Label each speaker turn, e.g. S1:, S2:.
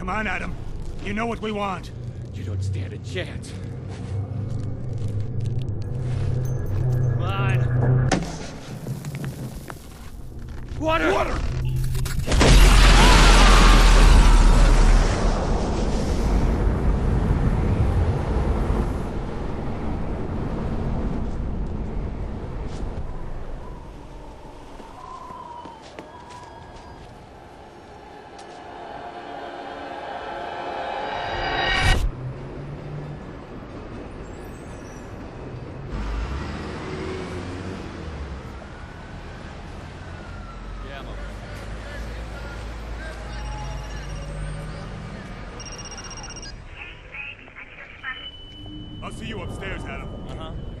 S1: Come on, Adam. You know what we want.
S2: You don't stand a chance. Come on. Water!
S1: Water! I'll see you upstairs, Adam.
S2: Uh-huh.